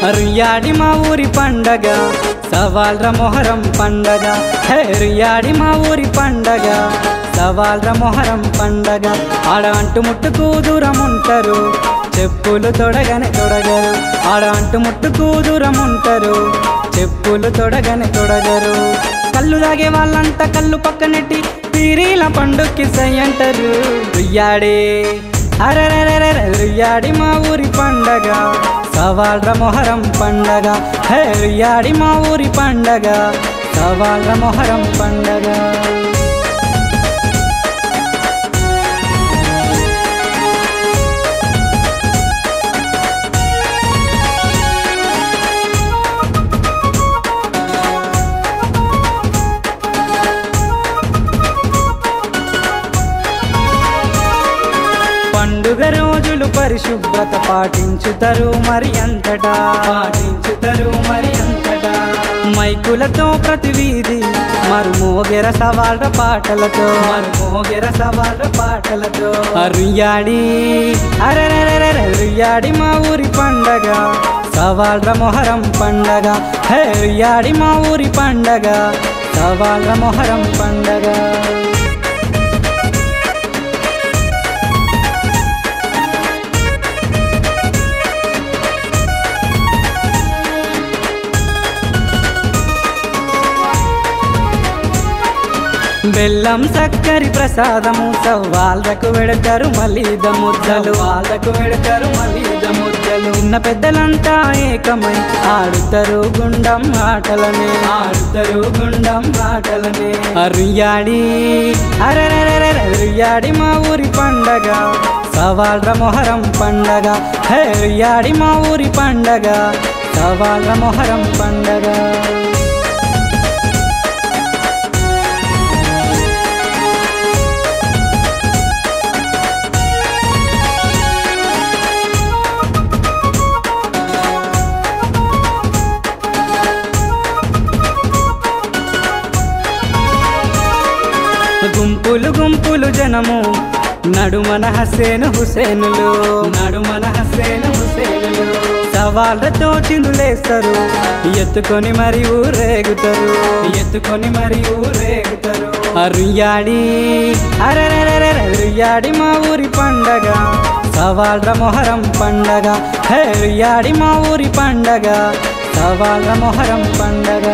రుయ్యాడి మా ఊరి పండగ సవాల్ర మొహరం పండగ. హే రుయ్యాడి మా ఊరి పండగ సవాల్ర మొహరం పండగ. ఆడ అంటు ముట్టుకు దూరం ఉంటారు, చెప్పులు తొడగనే తొడగరు. ఆడ అంటు ముట్టుకు దూరం ఉంటారు, చెప్పులు తొడగనే తొడగరు. కళ్ళు తాగే వాళ్ళంతా కళ్ళు పక్కనెట్టి పీరీల పండుక్కి సై అంటారు. రుయ్యాడే అరెరెరెరె రుయ్యాడి మా ఊరి పండగ సవాల్ర మొహరం పండగ. హే రుయ్యాడి మా ఊరి పండగ సవాల్ర మొహరం పండగ. పండుగ రోజులు పరిశుభ్రత పాటించుతారు మరి అంతటా, పాటించుతారు మరి అంతటా. మైకులతో ప్రతి వీధి మరుమోగెర సవాళ్ళ పాటలతో, మరుమోగెర సవాళ్ళ పాటలతో. రుయ్యాడి అరెరెరెరె రుయ్యాడి మా ఊరి పండగ సవాల్ర మొహరం పండగ. హే రుయ్యాడి మా ఊరి పండగ సవాల్ర మొహరం పండగ. బెల్లం చక్కరి ప్రసాదము సవ్వాళ్ళకు వెడతారు మలీద ముద్దలు, వాళ్ళకు వెడతారు మలీద ముద్దలు. చిన్న పెద్దలంతా ఏకమై ఆడుతారు గుండం ఆటలనే, ఆడుతారు గుండం ఆటలనే. రుయ్యాడి అరెరెరెరె రుయ్యాడి మా ఊరి పండగ సవాల్ర మొహరం పండగ. హే రుయ్యాడి మా ఊరి పండగ సవాల్ర మొహరం పండగ. గుంపులు గుంపులు జనము నడుమన హసేను హుసేనులు, నడుమన హసేను హుసేనులు. సవాళ్ళతో చిందులేస్తారు ఎత్తుకొని మరి ఊరేగుతారు, ఎత్తుకొని మరి ఊరేగుతారు. రుయ్యాడి అరెరెరెరె రుయ్యాడి మా ఊరి పండగ సవాల్ర మొహరం పండగ. హే రుయ్యాడి మా ఊరి పండగ సవాల్ర మొహరం పండగ.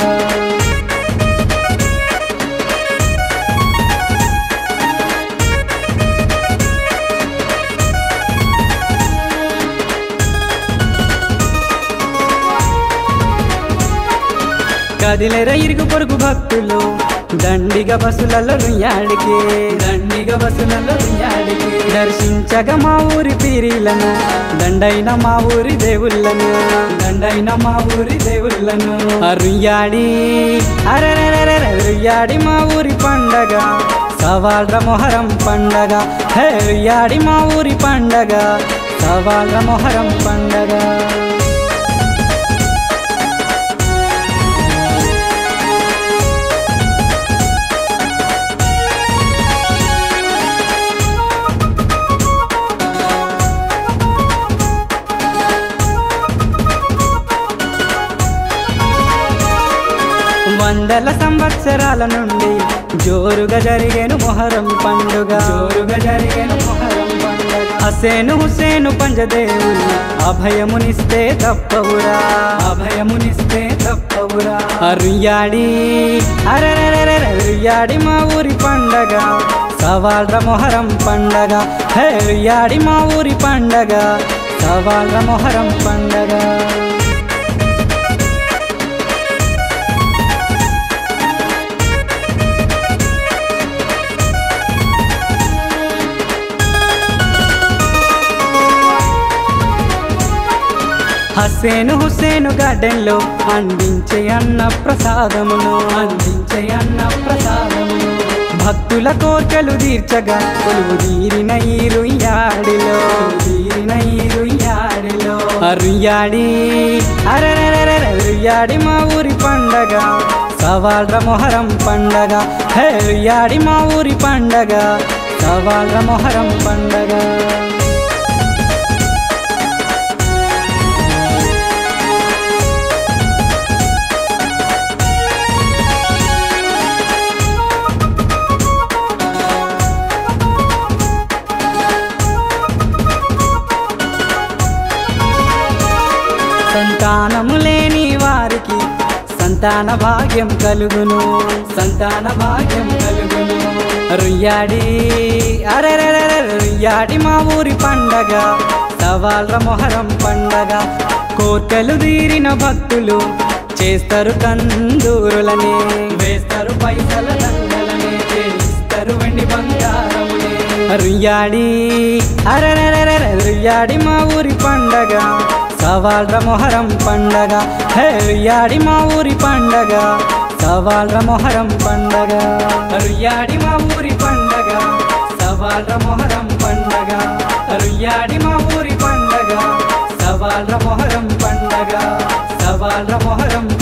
కదిలేర ఇరుగు పొరుగు భక్తులు దండిగా బస్సులలో రుయ్యాడికి, దండిగా బస్సులలో రుయ్యాడికి. దర్శించగా మా ఊరి పీరీలను దండైన మా ఊరి దేవుళ్ళను, దండైన మా ఊరి దేవుళ్ళను. రుయ్యాడి అరెరెరెరె రుయ్యాడి మా ఊరి పండగ సవాల్ర మొహరం పండగ. హే రుయ్యాడి మా ఊరి పండగ సవాల్ర మొహరం పండగ. వందల సంవత్సరాల నుండి జోరుగా జరిగేను మొహరం పండుగ, జోరుగా జరిగేను మొహరం పండుగ. హసేను హుసేను పంజదేవులు అభయమునిస్తే తప్పవురా, అభయమునిస్తే తప్పవురా. రుయ్యాడి అరెరెరెరె రుయ్యాడి మా ఊరి పండగ సవాల్ర మొహరం పండగ. హే రుయ్యాడి మా ఊరి పండగ సవాల్ర మొహరం పండగ. హసేను హుసేను గార్డెన్లో అందించే అన్న ప్రసాదమును, అందించే అన్న ప్రసాదమును. భక్తుల కోర్కెలు తీర్చగా కొలువు తీరిన ఈ రుయ్యాడిలో, తీరిన ఈ రుయ్యాడిలో. రుయ్యాడి అరెరెరెరె రుయ్యాడి మా ఊరి పండగ సవాల్ర మొహరం పండగ. హే రుయ్యాడి మా ఊరి పండగ సవాల్ర మొహరం పండగ. సంతాన భాగ్యం కలుగును, సంతాన భాగ్యం కలుగును. రుయ్యాడి అరెరెరె రుయ్యాడి మా ఊరి పండగ, సవాల్ర మొహరం పండగ. కోర్కెలు తీరిన భక్తులు చేస్తారు కందూరులనే, వేస్తారు పైసల దండలనే, చేస్తారు వెండి బంగారములే. రుయ్యాడి అరెరెరె రుయ్యాడి మా ఊరి పండగ, సవాల్ర మొహరం పండగ. హే రుయ్యాడి మా ఊరి పండగ, సవాల్ర మొహరం పండగ. రుయ్యాడి మా ఊరి పండగ, సవాల్ర మొహరం పండగ. రుయ్యాడి మా ఊరి పండగ, సవాల్ర మొహరం పండగ, సవాల్ర మొహరం